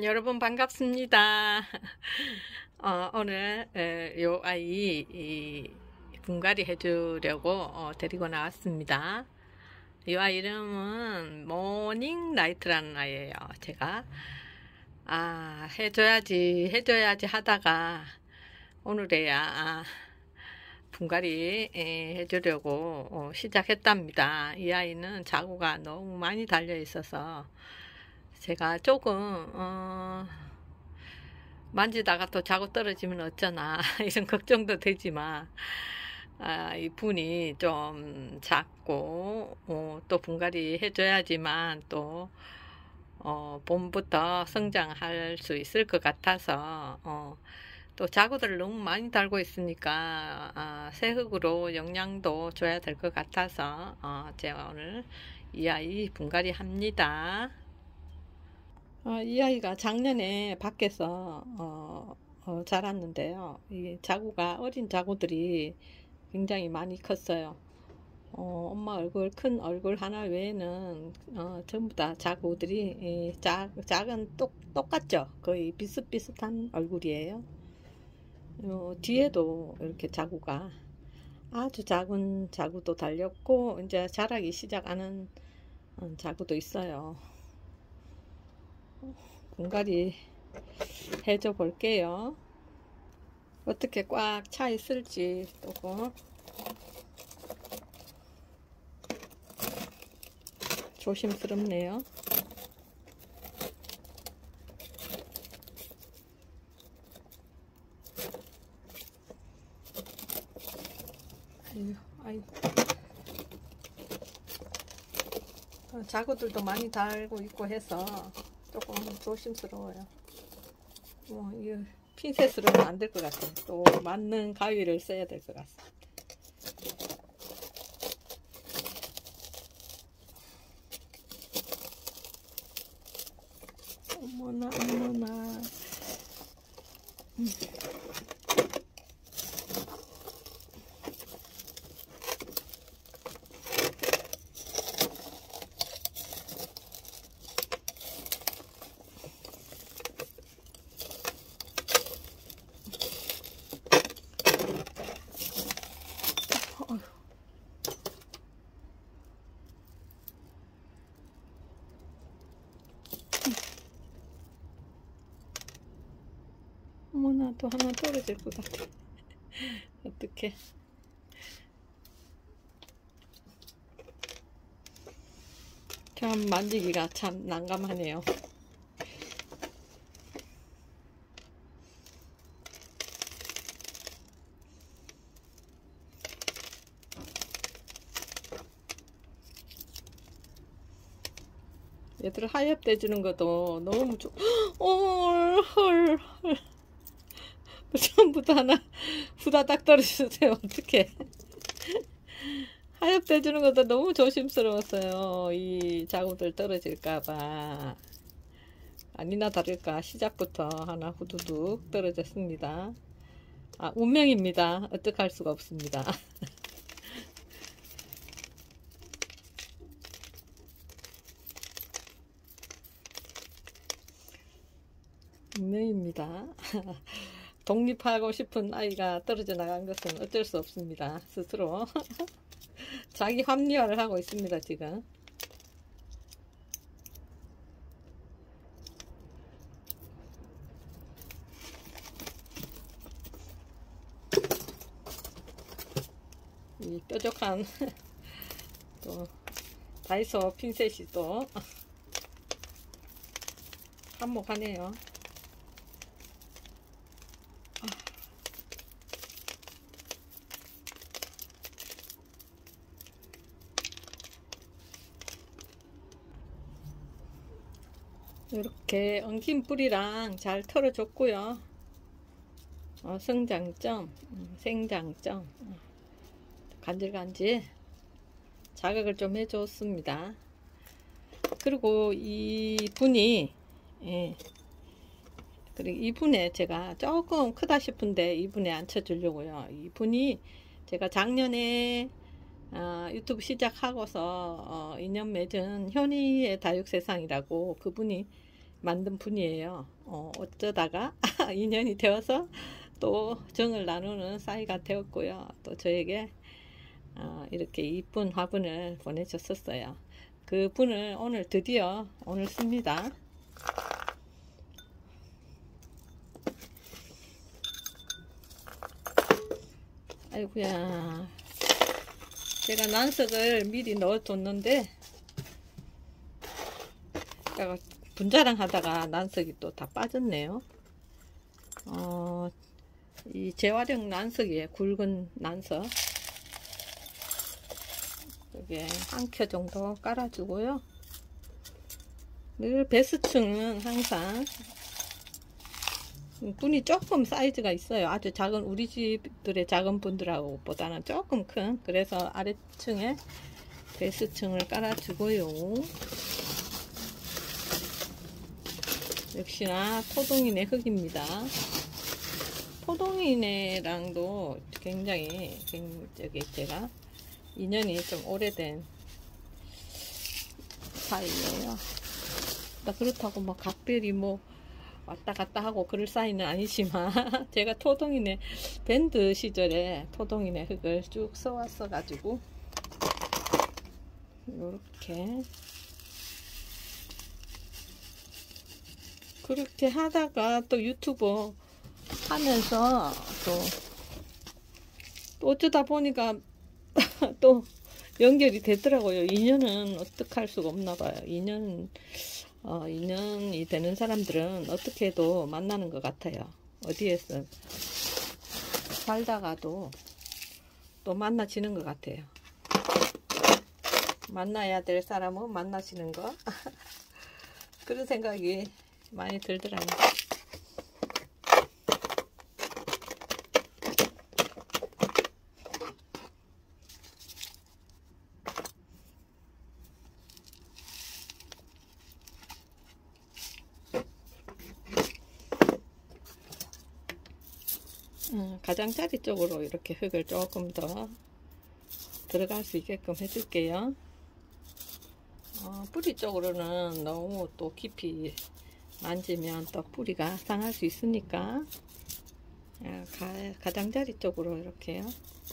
여러분 반갑습니다. 오늘 요 아이 분갈이 해주려고 데리고 나왔습니다. 이 아이 이름은 모닝 라이트라는 아이예요. 제가 해줘야지 하다가 오늘에야 분갈이 해주려고 시작했답니다. 이 아이는 자구가 너무 많이 달려 있어서 제가 조금 만지다가 또 자고 떨어지면 어쩌나 이런 걱정도 되지만 이 분이 좀 작고 또 분갈이 해줘야지만 또 봄부터 성장할 수 있을 것 같아서 또 자구들을 너무 많이 달고 있으니까 새흙으로 영양도 줘야 될 것 같아서 제가 오늘 이 아이 분갈이 합니다. 이 아이가 작년에 밖에서 자랐는데요. 이 자구가 어린 자구들이 굉장히 많이 컸어요. 엄마 얼굴, 큰 얼굴 하나 외에는 전부 다 자구들이 작은 똑같죠. 거의 비슷비슷한 얼굴이에요. 뒤에도 이렇게 자구가 아주 작은 자구도 달렸고 이제 자라기 시작하는 자구도 있어요. 분갈이 해줘 볼게요. 어떻게 꽉 차 있을지 조금 조심스럽네요. 아이고. 자구들도 많이 달고 있고 해서 조금 조심스러워요. 이 핀셋으로는 안 될 것 같아요. 또 맞는 가위를 써야 될 것 같습니다. 어머나 어머나. 어머나 또 하나 떨어질 것 같아. 어떡해. 참 만지기가 참 난감하네요. 얘들 하엽돼 주는 것도 너무 헐. 전부 다 하나 후다닥 떨어지세요. 어떡해. 하엽돼 주는 것도 너무 조심스러웠어요. 이 자구들 떨어질까봐. 아니나 다를까 시작부터 하나 후두둑 떨어졌습니다. 운명입니다. 어떡할 수가 없습니다. 운명입니다. 독립하고 싶은 아이가 떨어져 나간 것은 어쩔 수 없습니다. 스스로 자기 합리화를 하고 있습니다. 지금 이 뾰족한 또 다이소 핀셋이 또 한몫하네요. 이렇게 엉킨 뿌리랑 잘 털어줬고요. 성장점, 생장점, 간질간질 자극을 좀 해줬습니다. 그리고 이 분이 그리고 이 분에 제가 조금 크다 싶은데 이 분에 앉혀주려고요. 이 분이 제가 작년에 유튜브 시작하고서 인연 맺은 현이의 다육세상이라고 그분이 만든 분이에요. 어쩌다가 인연이 되어서 또 정을 나누는 사이가 되었고요. 또 저에게 이렇게 이쁜 화분을 보내줬었어요. 그 분을 오늘 드디어 오늘 씁니다. 아이고야, 제가 난석을 미리 넣어뒀는데 제가 분자랑 하다가 난석이 또 다 빠졌네요. 이 재활용 난석이에요. 굵은 난석. 이게 한 켜 정도 깔아주고요. 늘 베스층은 항상 분이 조금 사이즈가 있어요. 아주 작은, 우리 집들의 작은 분들하고 보다는 조금 큰, 그래서 아래층에 베스층을 깔아주고요. 역시나 토동이네 흙입니다. 토동이네랑도 굉장히 제가 인연이 좀 오래된 사이예요. 그렇다고 뭐 각별히 뭐 왔다 갔다 하고 그럴 사이는 아니지만 제가 토동이네 밴드 시절에 토동이네 흙을 쭉 써왔어 가지고 요렇게 그렇게 하다가 또 유튜버 하면서 또 어쩌다 보니까 또 연결이 되더라고요. 인연은 어떻게 할 수가 없나 봐요. 인연이 되는 사람들은 어떻게 해도 만나는 것 같아요. 어디에서 살다가도 또 만나지는 것 같아요. 만나야 될 사람은 만나시는 거. 그런 생각이 많이 들더라고요. 가장자리 쪽으로 이렇게 흙을 조금 더 들어갈 수 있게끔 해줄게요. 뿌리 쪽으로는 너무 또 깊이 만지면 또 뿌리가 상할 수 있으니까 가장자리 쪽으로 이렇게요.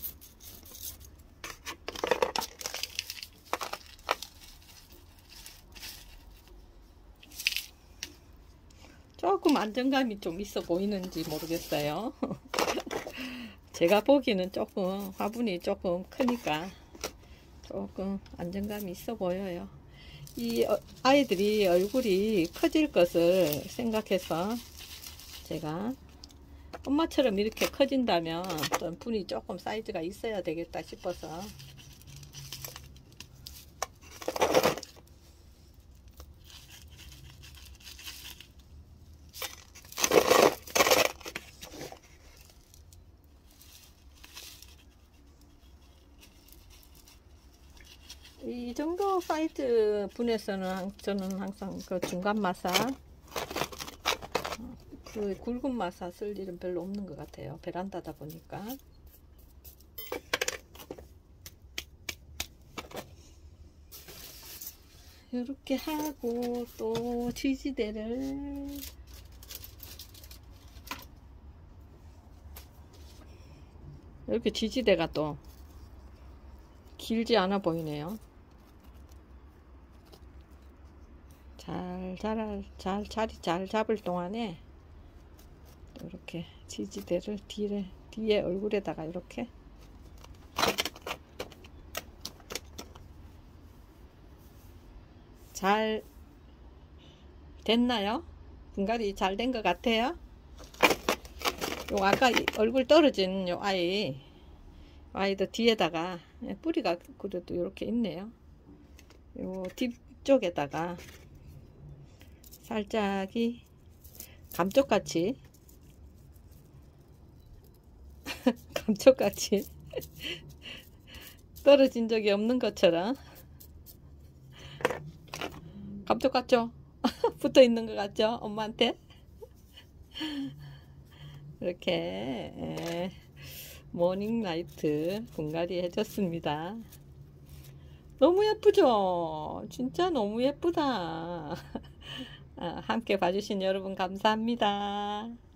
조금 안정감이 좀 있어 보이는지 모르겠어요. 제가 보기는 조금 화분이 조금 크니까 조금 안정감이 있어 보여요. 이 아이들이 얼굴이 커질 것을 생각해서 제가 엄마처럼 이렇게 커진다면 분이 조금 사이즈가 있어야 되겠다 싶어서 이 정도 사이즈 분에서는 저는 항상 그 중간 마사, 그 굵은 마사 쓸 일은 별로 없는 것 같아요. 베란다다 보니까. 이렇게 하고 또 지지대를 이렇게 지지대가 또 길지 않아 보이네요. 자리 잘 잡을 동안에 이렇게 지지대를 뒤에 얼굴에다가 이렇게 잘 됐나요? 분갈이 잘 된 것 같아요. 요 아까 얼굴 떨어진 요 아이도 뒤에다가 뿌리가 그래도 이렇게 있네요. 요 뒤쪽에다가 살짝이 감쪽같이 감쪽같이 떨어진 적이 없는 것처럼 감쪽 같죠? 붙어 있는 것 같죠? 엄마한테 이렇게 모닝라이트 분갈이 해줬습니다. 너무 예쁘죠? 진짜 너무 예쁘다. 함께 봐주신 여러분 감사합니다.